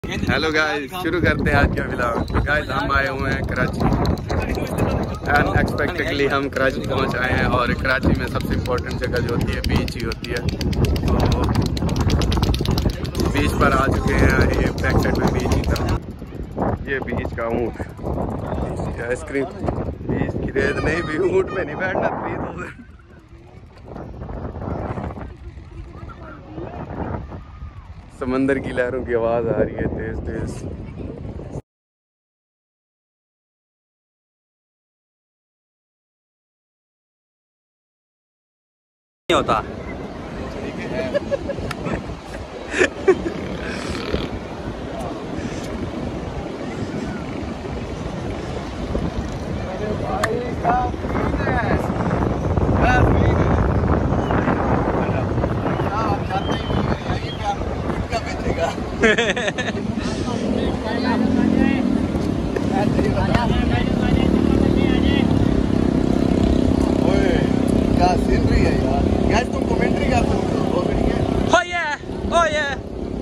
Hello guys, शुरू करते हैं आज का व्लॉग। गाइस हम आए हुए हैं कराची। अनएक्सपेक्टेडली हम कराची पहुंच आए हैं और कराची में सबसे इम्पोर्टेंट जगह जो होती है बीच ही होती है। तो बीच पर आ चुके हैं। ये बैक साइड में बीच ही था। ये बीच का ऊँट, आइसक्रीम बीच की रेत नहीं भी, ऊँट में नहीं बैठना 3000। समंदर की लहरों की आवाज़ आ रही है तेज तेज। नहीं होता। क्या सीनरी है यार। गैस तुम कमेंट्री कर सकते हो। Oh yeah, oh yeah।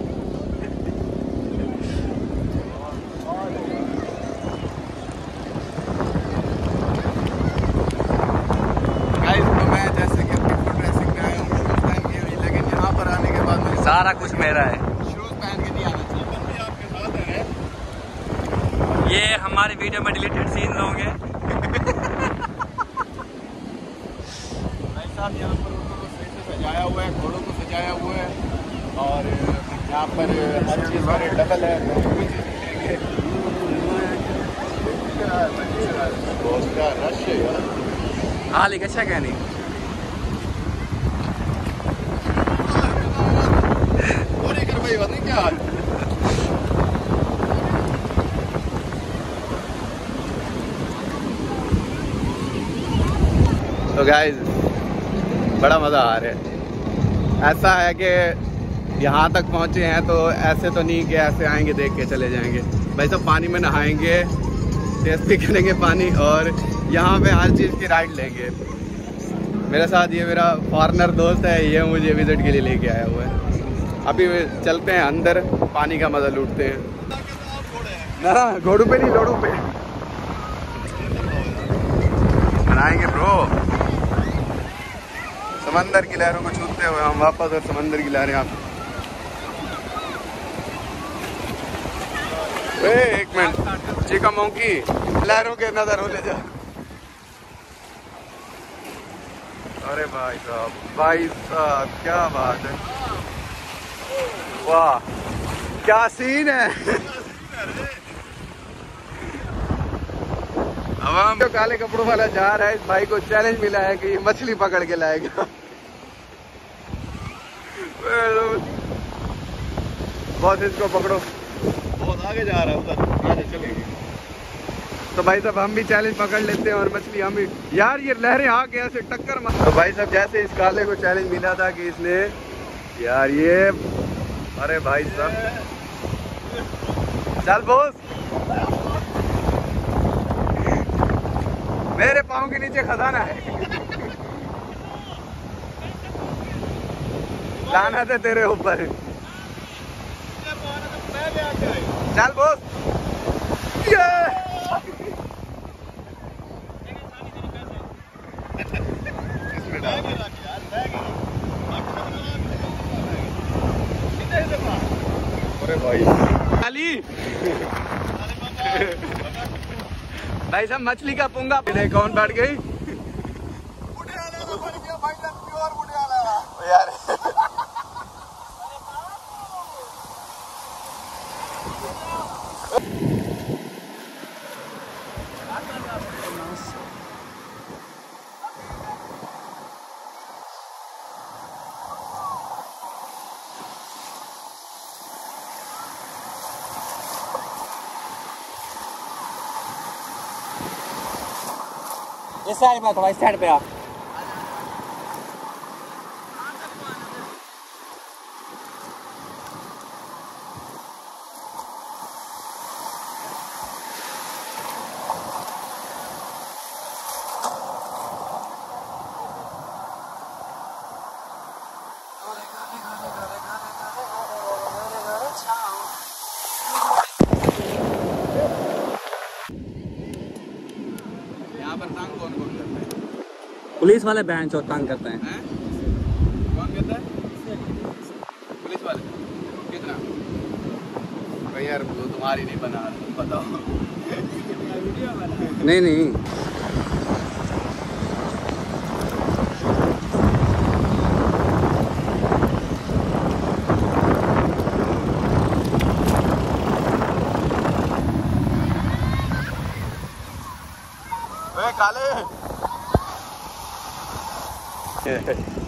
Guys तो मैं जैसे कि अपनी फुल ड्रेसिंग में आया हूँ, शूज पहन के हुई, लेकिन यहाँ पर आने के बाद मुझे सारा कुछ मेरा है। शूज पहन के नहीं आना चाहिए। भी आपके साथ है। ये हमारी वीडियो में डिलीटेड सीन होंगे। भाई साहब यहाँ पर उनको को सही से सजाया हुआ है, घोड़ों को सजाया हुआ है और यहाँ पर हर चीज़ पर डबल है। तो कोई चीज़ मिलेंगे बहुत का रश है यार। हाँ लेकिन अच्छा कहनी। और एक भाई बात नहीं क्या हाल। तो गाइस बड़ा मज़ा आ रहा है। ऐसा है कि यहाँ तक पहुँचे हैं तो ऐसे तो नहीं कि ऐसे आएंगे देख के चले जाएंगे। भाई सब पानी में नहाएंगे, टेस्ट भी करेंगे पानी और यहाँ पे हर चीज़ की राइड लेंगे। मेरे साथ ये मेरा फॉरेनर दोस्त है, ये मुझे विजिट के लिए लेके आया हुआ है। अभी चलते हैं अंदर, पानी का मज़ा लूटते हैं। ना घोड़ू पे नहीं, लोड़ू पे बनाएंगे ब्रो। समंदर की लहरों को छूते हुए हम वापस, और समंदर की लहरें आप। एक मिनट, चिका मोंकी लहरों के नजर हो ले जा। अरे भाई साहब क्या बात है, वाह क्या सीन है। अब हम जो काले कपड़ों वाला जा रहा है, इस भाई को चैलेंज मिला है कि ये मछली पकड़ के लाएगा। बहुत इसको पकड़ो, बहुत आगे जा रहा है उधर, आगे चलेंगे। तो भाई साहब हम भी चैलेंज पकड़ लेते हैं और मछली हम भी। यार ये लहरें आके ऐसे टक्कर मार। तो भाई साहब जैसे इस काले को चैलेंज मिला था कि इसने यार ये, अरे भाई साहब चल बोस, मेरे पाँव के नीचे खजाना है। लानत है तेरे ऊपर। चल बोस, ये अरे भाई खाली भाई साहब मछली का पुंगा कौन बैठ गई यार। इस साइड में थोड़ा, इस साइड पे आ। पुलिस वाले बहन चो तंग करते हैं। हैं? कौन कहता है? पुलिस वाले कितना? भाई यार वो तुम्हारी नहीं बना, तुम बताओ। नहीं नहीं काले